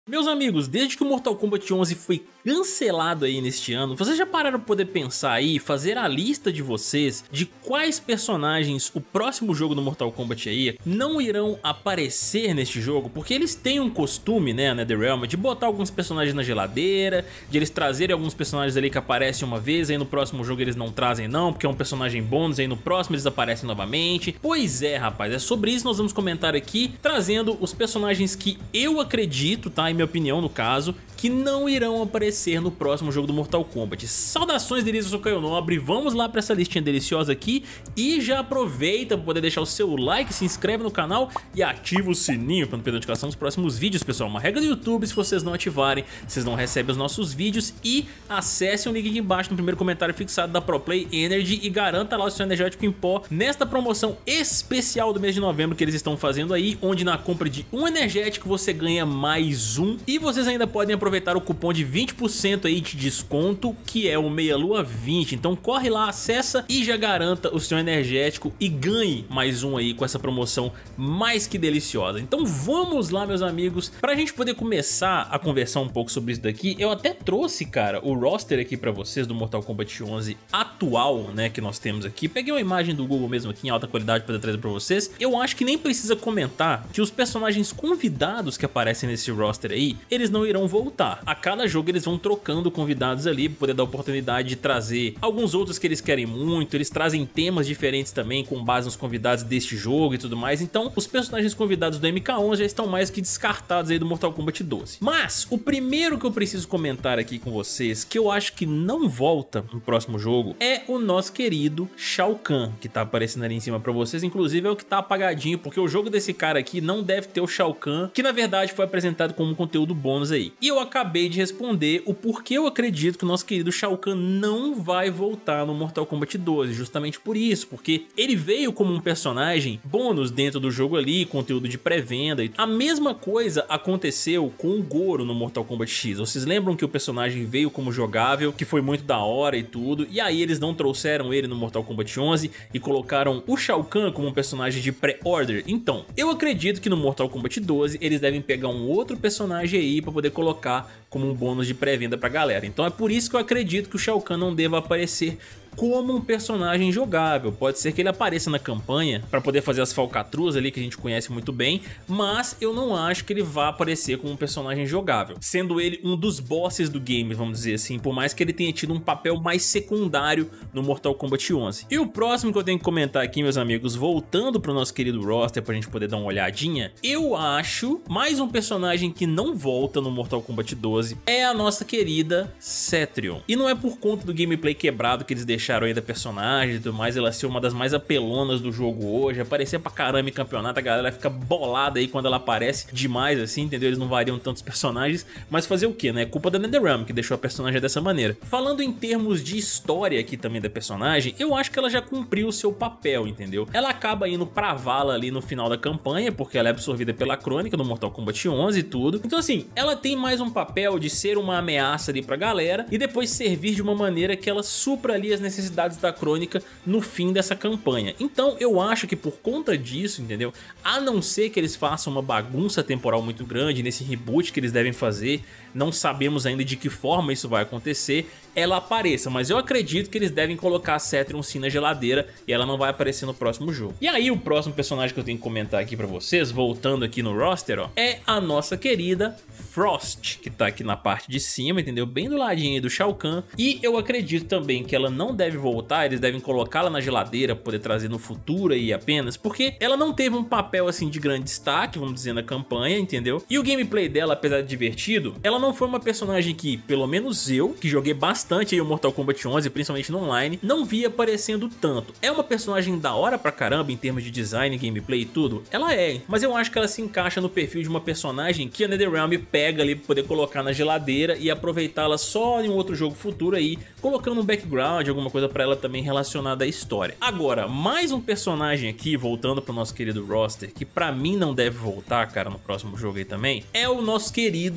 Meus amigos, desde que o Mortal Kombat 11 foi cancelado aí neste ano, vocês já pararam para poder pensar aí, fazer a lista de vocês de quais personagens o próximo jogo do Mortal Kombat aí não irão aparecer neste jogo? Porque eles têm um costume, né, a NetherRealm, de botar alguns personagens na geladeira, de eles trazerem alguns personagens ali que aparecem uma vez, aí no próximo jogo eles não trazem não, porque é um personagem bônus, aí no próximo eles aparecem novamente. Pois é, rapaz, é sobre isso que nós vamos comentar aqui, trazendo os personagens que eu acredito, tá? Em minha opinião, no caso, que não irão aparecer no próximo jogo do Mortal Kombat. Saudações, delícias, eu sou Caio Nobre, vamos lá para essa listinha deliciosa aqui e já aproveita para poder deixar o seu like, se inscreve no canal e ativa o sininho para não perder a notificação dos próximos vídeos, pessoal. Uma regra do YouTube, se vocês não ativarem, vocês não recebem os nossos vídeos. E acessem o link aqui embaixo no primeiro comentário fixado da ProPlay Energy e garanta lá o seu energético em pó nesta promoção especial do mês de novembro que eles estão fazendo aí, onde na compra de um energético você ganha mais um e vocês ainda podem aproveitar o cupom de 20% aí de desconto, que é o Meia Lua 20. Então corre lá, acessa e já garanta o seu energético e ganhe mais um aí com essa promoção mais que deliciosa. Então vamos lá, meus amigos, pra gente poder começar a conversar um pouco sobre isso daqui. Eu até trouxe, cara, o roster aqui pra vocês do Mortal Kombat 11 atual, né, que nós temos aqui. Peguei uma imagem do Google mesmo aqui em alta qualidade pra trazer pra vocês. Eu acho que nem precisa comentar que os personagens convidados que aparecem nesse roster aí, eles não irão voltar. A cada jogo eles vão trocando convidados ali para poder dar a oportunidade de trazer alguns outros que eles querem muito. Eles trazem temas diferentes também com base nos convidados deste jogo e tudo mais. Então os personagens convidados do MK11 já estão mais que descartados aí do Mortal Kombat 12. Mas o primeiro que eu preciso comentar aqui com vocês, que eu acho que não volta no próximo jogo, é o nosso querido Shao Kahn, que tá aparecendo ali em cima para vocês. Inclusive é o que tá apagadinho, porque o jogo desse cara aqui não deve ter o Shao Kahn, que na verdade foi apresentado como um conteúdo bônus aí. E eu acabei de responder o porquê eu acredito que o nosso querido Shao Kahn não vai voltar no Mortal Kombat 12, justamente por isso, porque ele veio como um personagem bônus dentro do jogo ali, conteúdo de pré-venda. A mesma coisa aconteceu com o Goro no Mortal Kombat X. Vocês lembram que o personagem veio como jogável, que foi muito da hora e tudo, e aí eles não trouxeram ele no Mortal Kombat 11 e colocaram o Shao Kahn como um personagem de pré-order. Então, eu acredito que no Mortal Kombat 12 eles devem pegar um outro personagem aí pra poder colocar como um bônus de pré-venda pra galera. Então é por isso que eu acredito que o Shao Kahn não deva aparecer como um personagem jogável. Pode ser que ele apareça na campanha para poder fazer as falcatruas ali que a gente conhece muito bem, mas eu não acho que ele vá aparecer como um personagem jogável, sendo ele um dos bosses do game, vamos dizer assim, por mais que ele tenha tido um papel mais secundário no Mortal Kombat 11. E o próximo que eu tenho que comentar aqui, meus amigos, voltando pro nosso querido roster pra gente poder dar uma olhadinha, eu acho mais um personagem que não volta no Mortal Kombat 12, é a nossa querida Cetrion. E não é por conta do gameplay quebrado que eles deixaram aí da personagem e tudo mais, ela ser uma das mais apelonas do jogo hoje, aparecer pra caramba em campeonato, a galera fica bolada aí quando ela aparece demais assim, entendeu? Eles não variam tantos personagens, mas fazer o que, né? É culpa da NetherRealm que deixou a personagem dessa maneira. Falando em termos de história aqui também da personagem, eu acho que ela já cumpriu o seu papel, entendeu? Ela acaba indo pra vala ali no final da campanha, porque ela é absorvida pela crônica do Mortal Kombat 11 e tudo. Então assim, ela tem mais um papel de ser uma ameaça ali pra galera e depois servir de uma maneira que ela supra ali as necessidades da crônica no fim dessa campanha. Então eu acho que por conta disso, entendeu? A não ser que eles façam uma bagunça temporal muito grande nesse reboot que eles devem fazer, não sabemos ainda de que forma isso vai acontecer, ela apareça, mas eu acredito que eles devem colocar a Cetrion sim na geladeira e ela não vai aparecer no próximo jogo. E aí o próximo personagem que eu tenho que comentar aqui pra vocês, voltando aqui no roster, ó, é a nossa querida Frost, que tá aqui na parte de cima, entendeu? Bem do ladinho aí do Shao Kahn. E eu acredito também que ela não deve voltar, eles devem colocá-la na geladeira pra poder trazer no futuro aí apenas, porque ela não teve um papel assim de grande destaque, vamos dizer, na campanha, entendeu? E o gameplay dela, apesar de divertido, ela não foi uma personagem que, pelo menos eu, que joguei bastante aí o Mortal Kombat 11, principalmente no online, não vi aparecendo tanto. É uma personagem da hora pra caramba em termos de design, gameplay e tudo? Ela é, mas eu acho que ela se encaixa no perfil de uma personagem que a NetherRealm pega ali pra poder colocar na geladeira e aproveitá-la só em um outro jogo futuro aí, colocando um background, alguma coisa pra ela também relacionada à história. Agora, mais um personagem aqui, voltando pro nosso querido roster, que pra mim não deve voltar, cara, no próximo jogo aí também, é o nosso querido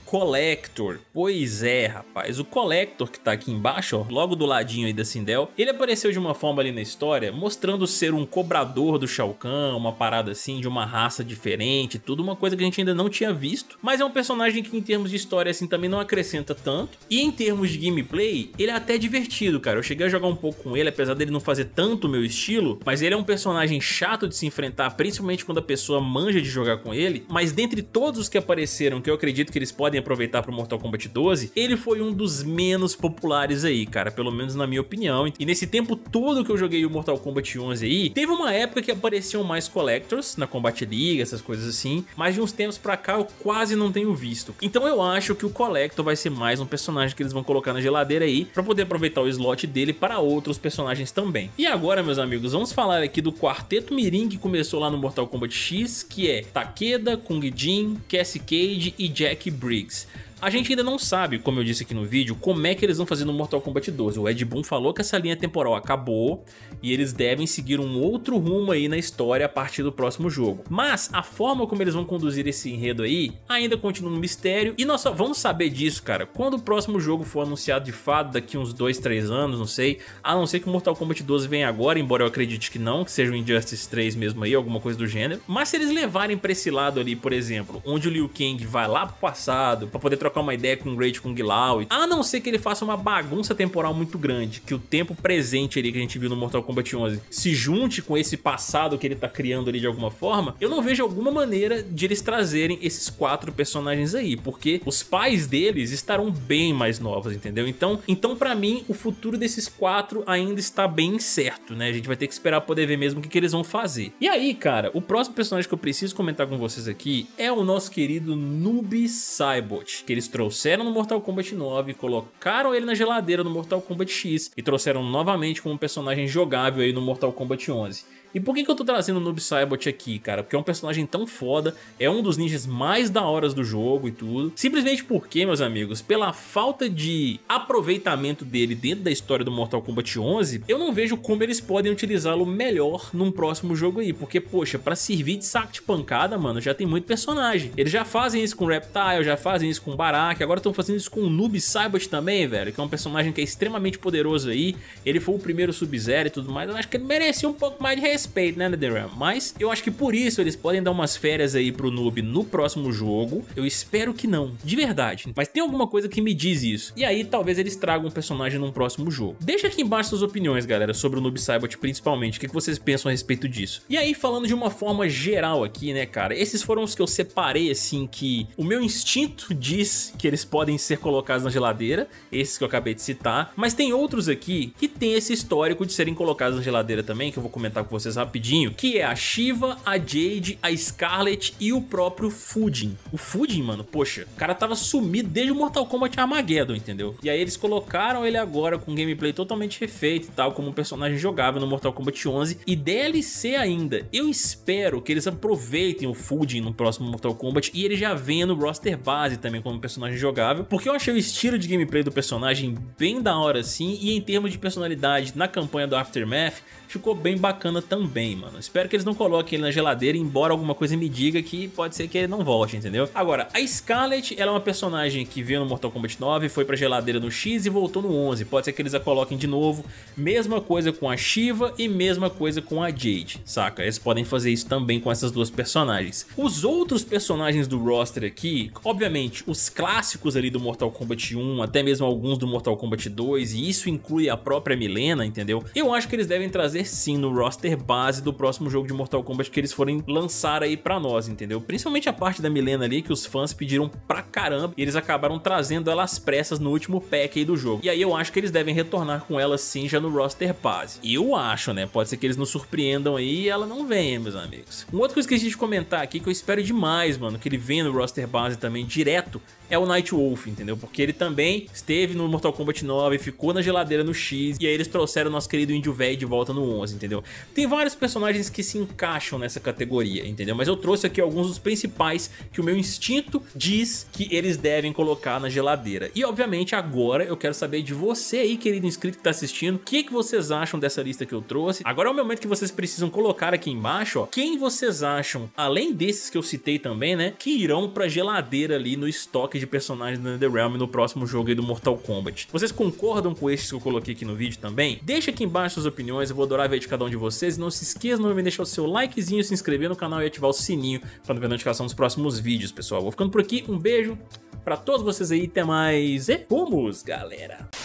Collector. Pois é, rapaz, o Collector que tá aqui embaixo, ó, logo do ladinho aí da Sindel, ele apareceu de uma forma ali na história, mostrando ser um cobrador do Shao Kahn, uma parada assim, de uma raça diferente, tudo uma coisa que a gente ainda não tinha visto, mas é um personagem que em termos de história assim também não acrescenta tanto, e em termos de gameplay, ele é até divertido, cara. Eu cheguei a jogar um pouco com ele, apesar dele não fazer tanto o meu estilo, mas ele é um personagem chato de se enfrentar, principalmente quando a pessoa manja de jogar com ele, mas dentre todos os que apareceram, que eu acredito que eles podem aproveitar pro Mortal Kombat 12, ele foi um dos menos populares aí, cara, pelo menos na minha opinião. E nesse tempo todo que eu joguei o Mortal Kombat 11 aí, teve uma época que apareciam mais Collectors na Combat League, essas coisas assim, mas de uns tempos pra cá eu quase não tenho visto. Então eu acho que o Collector vai ser mais um personagem que eles vão colocar na geladeira aí, pra poder aproveitar o slot dele para outros personagens também. E agora, meus amigos, vamos falar aqui do quarteto mirim que começou lá no Mortal Kombat X, que é Takeda, Kung Jin, Cassie Cage e Jack Briggs. A gente ainda não sabe, como eu disse aqui no vídeo, como é que eles vão fazer no Mortal Kombat 12. O Ed Boon falou que essa linha temporal acabou e eles devem seguir um outro rumo aí na história a partir do próximo jogo. Mas a forma como eles vão conduzir esse enredo aí ainda continua um mistério e nós só vamos saber disso, cara, quando o próximo jogo for anunciado de fato, daqui uns 2, 3 anos, não sei. A não ser que o Mortal Kombat 12 venha agora, embora eu acredite que não, que seja o Injustice 3 mesmo aí, alguma coisa do gênero. Mas se eles levarem pra esse lado ali, por exemplo, onde o Liu Kang vai lá pro passado pra poder trocar uma ideia com o Great Kung Lao, a não ser que ele faça uma bagunça temporal muito grande, que o tempo presente ali que a gente viu no Mortal Kombat 11 se junte com esse passado que ele tá criando ali de alguma forma, eu não vejo alguma maneira de eles trazerem esses 4 personagens aí, porque os pais deles estarão bem mais novos, entendeu? Então pra mim, o futuro desses 4 ainda está bem incerto, né? A gente vai ter que esperar poder ver mesmo o que eles vão fazer. E aí, cara, o próximo personagem que eu preciso comentar com vocês aqui é o nosso querido Noob Saibot, que eles trouxeram no Mortal Kombat 9, colocaram ele na geladeira no Mortal Kombat X e trouxeram novamente como um personagem jogável aí no Mortal Kombat 11. E por que eu tô trazendo o Noob Saibot aqui, cara? Porque é um personagem tão foda, é um dos ninjas mais da hora do jogo e tudo. Simplesmente porque, meus amigos, pela falta de aproveitamento dele dentro da história do Mortal Kombat 11, eu não vejo como eles podem utilizá-lo melhor num próximo jogo aí. Porque, poxa, pra servir de saco de pancada, mano, já tem muito personagem. Eles já fazem isso com o Reptile, já fazem isso com o Baraka, agora estão fazendo isso com o Noob Saibot também, velho, que é um personagem que é extremamente poderoso aí. Ele foi o primeiro Sub-Zero e tudo mais, eu acho que ele merecia um pouco mais de respeito, né, NetherRealm? Mas eu acho que por isso eles podem dar umas férias aí pro Noob no próximo jogo. Eu espero que não, de verdade. Mas tem alguma coisa que me diz isso. E aí talvez eles tragam um personagem num próximo jogo. Deixa aqui embaixo suas opiniões, galera, sobre o Noob Saibot principalmente. O que vocês pensam a respeito disso? E aí, falando de uma forma geral aqui, né, cara, esses foram os que eu separei, assim, que o meu instinto diz que eles podem ser colocados na geladeira. Esses que eu acabei de citar. Mas tem outros aqui que tem esse histórico de serem colocados na geladeira também, que eu vou comentar com vocês rapidinho, que é a Shiva, a Jade, a Scarlet e o próprio Fujin. O Fujin, mano, poxa, o cara tava sumido desde o Mortal Kombat Armageddon, entendeu? E aí eles colocaram ele agora com gameplay totalmente refeito e tal, como um personagem jogável no Mortal Kombat 11 e DLC ainda. Eu espero que eles aproveitem o Fujin no próximo Mortal Kombat e ele já venha no roster base também como personagem jogável, porque eu achei o estilo de gameplay do personagem bem da hora assim, e em termos de personalidade na campanha do Aftermath ficou bem bacana também, mano. Espero que eles não coloquem ele na geladeira, embora alguma coisa me diga que pode ser que ele não volte, entendeu? Agora, a Scarlet, ela é uma personagem que veio no Mortal Kombat 9, foi pra geladeira no X e voltou no 11. Pode ser que eles a coloquem de novo. Mesma coisa com a Shiva e mesma coisa com a Jade, saca? Eles podem fazer isso também com essas duas personagens. Os outros personagens do roster aqui, obviamente, os clássicos ali do Mortal Kombat 1, até mesmo alguns do Mortal Kombat 2, e isso inclui a própria Mileena, entendeu? Eu acho que eles devem trazer sim no roster base do próximo jogo de Mortal Kombat que eles forem lançar aí pra nós, entendeu? Principalmente a parte da Mileena ali, que os fãs pediram pra caramba, e eles acabaram trazendo ela às pressas no último pack aí do jogo. E aí eu acho que eles devem retornar com ela sim já no roster base. E eu acho, né? Pode ser que eles nos surpreendam aí e ela não venha, meus amigos. Um outro que eu esqueci de comentar aqui, que eu espero demais, mano, que ele venha no roster base também direto, é o Nightwolf, entendeu? Porque ele também esteve no Mortal Kombat 9, ficou na geladeira no X, e aí eles trouxeram o nosso querido índio velho de volta no 11, entendeu? Tem vários personagens que se encaixam nessa categoria, entendeu? Mas eu trouxe aqui alguns dos principais que o meu instinto diz que eles devem colocar na geladeira. E obviamente agora eu quero saber de você aí, querido inscrito que tá assistindo, o que vocês acham dessa lista que eu trouxe. Agora é o momento que vocês precisam colocar aqui embaixo, ó, quem vocês acham, além desses que eu citei também, né, que irão pra geladeira ali no estoque de personagens da NetherRealm no próximo jogo aí do Mortal Kombat. Vocês concordam com esses que eu coloquei aqui no vídeo também? Deixa aqui embaixo suas opiniões, eu vou adorar ver de cada um de vocês. E não se esqueça de deixar o seu likezinho, se inscrever no canal e ativar o sininho para não perder a notificação dos próximos vídeos, pessoal. Vou ficando por aqui, um beijo pra todos vocês aí, até mais e fomos, galera!